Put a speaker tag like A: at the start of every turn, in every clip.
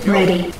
A: ready.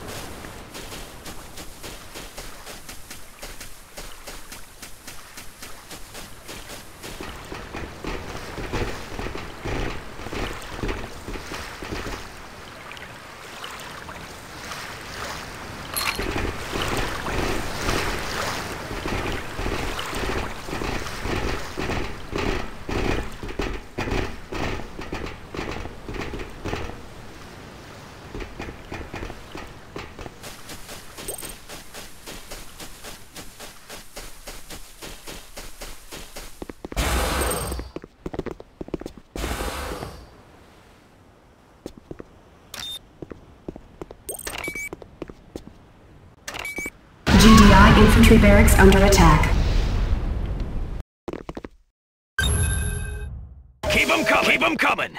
A: GDI infantry barracks under attack.
B: Keep 'em coming! Keep 'em coming!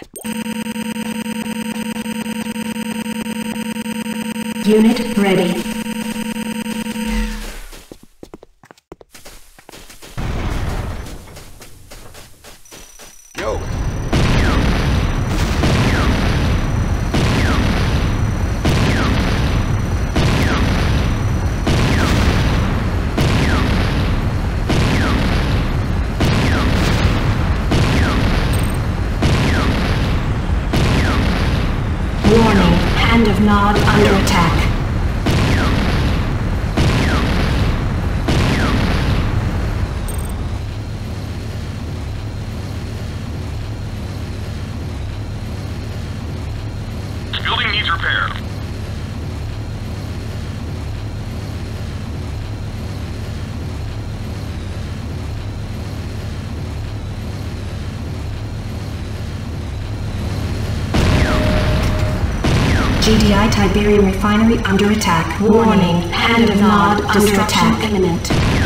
A: Unit ready.
B: Yo!
A: Warning, Hand of Nod under attack.
B: Building needs repair.
A: GDI Tiberium refinery under attack. Warning, Hand of Nod under attack imminent.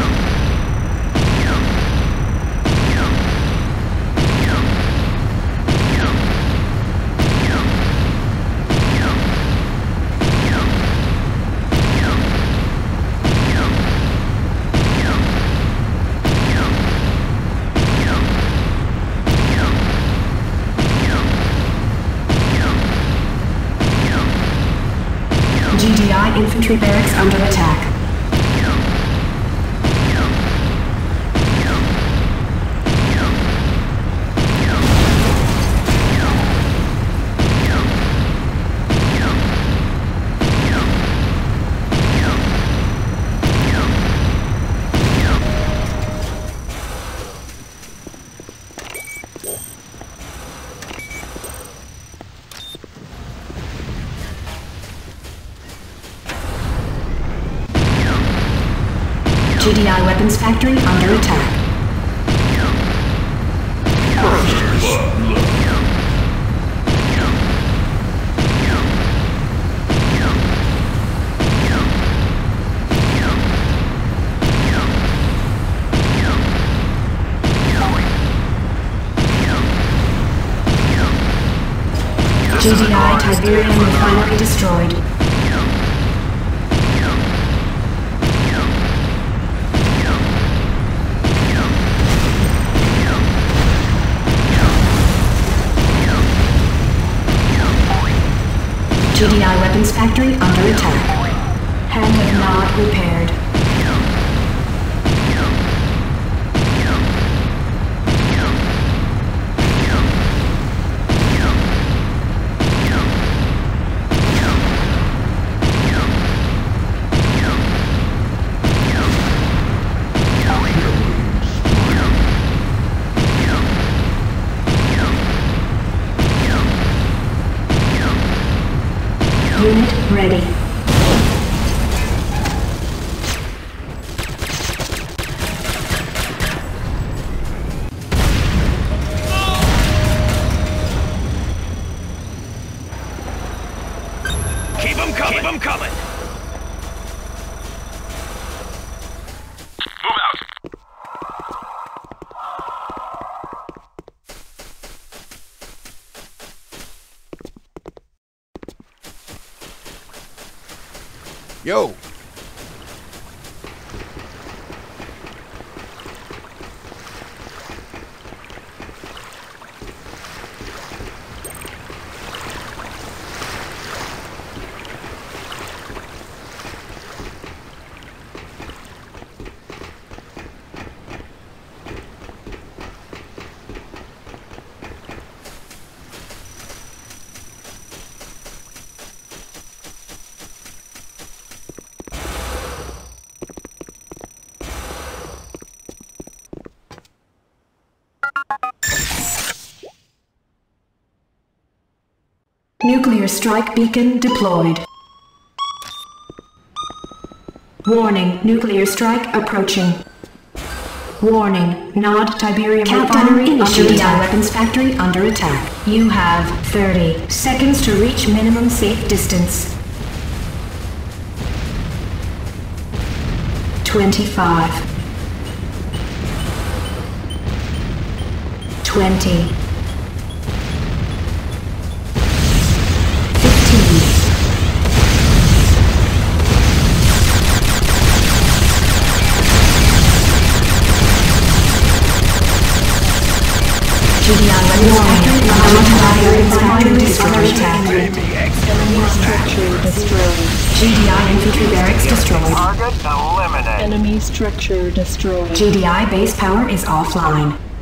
A: GDI infantry barracks under attack. GDI weapons factory under attack. GDI Tiberium refinery destroyed. GDI weapons factory under attack. Hand of Nod repaired. Unit ready.
B: Keep 'em coming! Keep 'em coming! Move out! Yo!
A: Nuclear strike beacon deployed. Warning, nuclear strike approaching. Warning, Nod Tiberium refinery under attack. Weapons factory under attack. You have 30 seconds to reach minimum safe distance. 25. 20. 15. GDI weapons factory destroyed.
C: Enemy structure destroyed.
A: GDI infantry barracks destroyed.
B: Target eliminated.
C: Enemy structure destroyed.
A: GDI base power is offline.